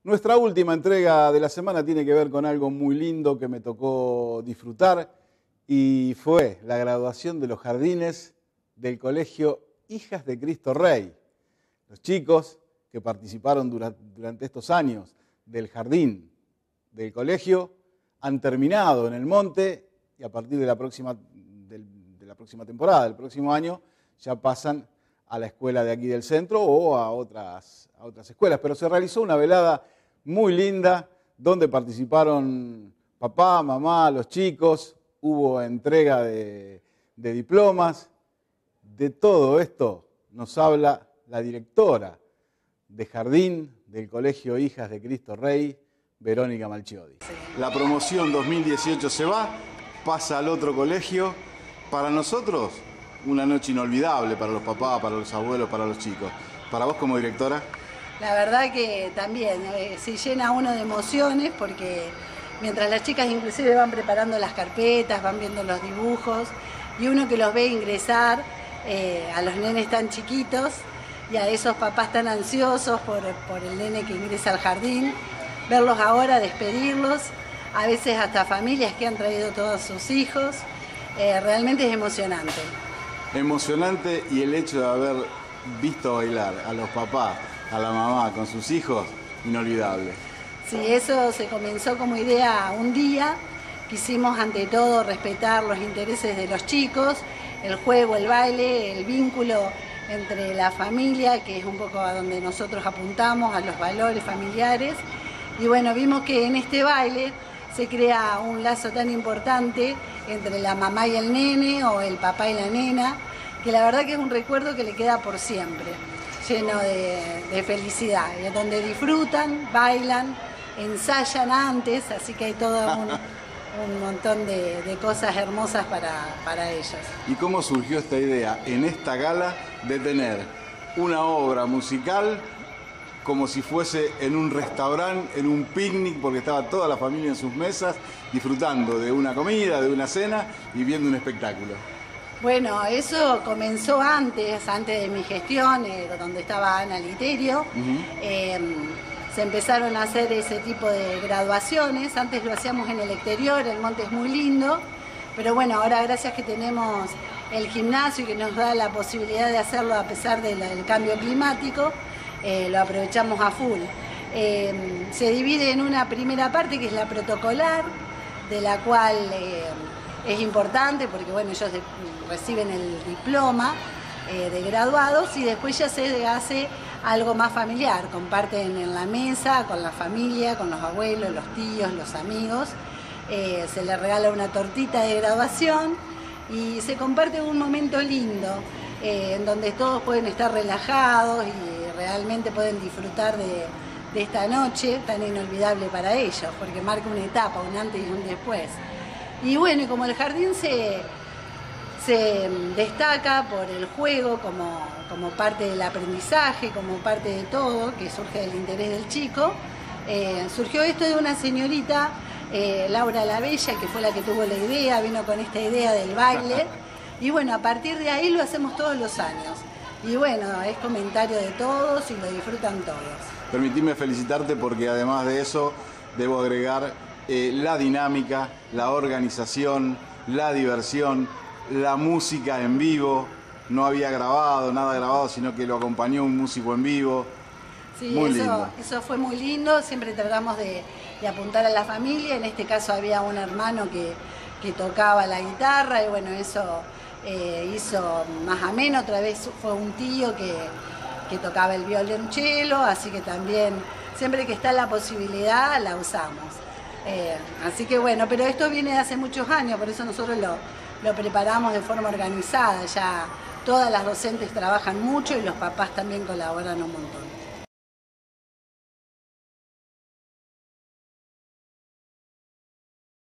Nuestra última entrega de la semana tiene que ver con algo muy lindo que me tocó disfrutar y fue la graduación de los jardines del Colegio Hijas de Cristo Rey. Los chicos que participaron durante estos años del jardín del colegio han terminado en el monte y a partir de la próxima temporada, del próximo año, ya pasan a la escuela de aquí del centro o a otras escuelas. Pero se realizó una velada muy linda donde participaron papá, mamá, los chicos, hubo entrega de diplomas. De todo esto nos habla la directora de jardín del Colegio Hijas de Cristo Rey, Verónica Malchiodi. La promoción 2018 se va, pasa al otro colegio. Para nosotros, una noche inolvidable, para los papás, para los abuelos, para los chicos. ¿Para vos como directora? La verdad que también se llena uno de emociones porque mientras las chicas inclusive van preparando las carpetas, van viendo los dibujos y uno que los ve ingresar a los nenes tan chiquitos y a esos papás tan ansiosos por el nene que ingresa al jardín, verlos ahora, despedirlos, a veces hasta familias que han traído todos sus hijos, realmente es emocionante. Emocionante, y el hecho de haber visto bailar a los papás, a la mamá con sus hijos, inolvidable. Sí, eso se comenzó como idea un día. Quisimos ante todo respetar los intereses de los chicos, el juego, el baile, el vínculo entre la familia, que es un poco a donde nosotros apuntamos, a los valores familiares. Y bueno, vimos que en este baile se crea un lazo tan importante entre la mamá y el nene o el papá y la nena, que la verdad que es un recuerdo que le queda por siempre, lleno de felicidad, donde disfrutan, bailan, ensayan antes, así que hay todo un montón de cosas hermosas para ellos. ¿Y cómo surgió esta idea en esta gala de tener una obra musical como si fuese en un restaurante, en un picnic, porque estaba toda la familia en sus mesas disfrutando de una comida, de una cena y viendo un espectáculo? Bueno, eso comenzó antes de mi gestión, donde estaba Ana Literio. Se empezaron a hacer ese tipo de graduaciones. Antes lo hacíamos en el exterior, el monte es muy lindo, pero bueno, ahora gracias que tenemos el gimnasio y que nos da la posibilidad de hacerlo a pesar del cambio climático, lo aprovechamos a full. Se divide en una primera parte que es la protocolar, de la cual es importante porque bueno, ellos reciben el diploma de graduados y después ya se hace algo más familiar, comparten en la mesa con la familia, con los abuelos, los tíos, los amigos, se les regala una tortita de graduación y se comparte un momento lindo en donde todos pueden estar relajados y realmente pueden disfrutar de esta noche tan inolvidable para ellos, porque marca una etapa, un antes y un después. Y bueno, y como el jardín se destaca por el juego como parte del aprendizaje, como parte de todo, que surge del interés del chico, surgió esto de una señorita, Laura la Bella, que fue la que tuvo la idea, vino con esta idea del baile, y bueno, a partir de ahí lo hacemos todos los años. Y bueno, es comentario de todos y lo disfrutan todos. Permitime felicitarte porque además de eso, debo agregar la dinámica, la organización, la diversión, la música en vivo. No había nada grabado, sino que lo acompañó un músico en vivo. Sí, muy lindo. Eso fue muy lindo, siempre tratamos de apuntar a la familia. En este caso había un hermano que tocaba la guitarra y bueno, eso hizo más ameno. Otra vez fue un tío que tocaba el violonchelo, así que también siempre que está la posibilidad la usamos. Así que bueno, pero esto viene de hace muchos años, por eso nosotros lo preparamos de forma organizada. Ya todas las docentes trabajan mucho y los papás también colaboran un montón.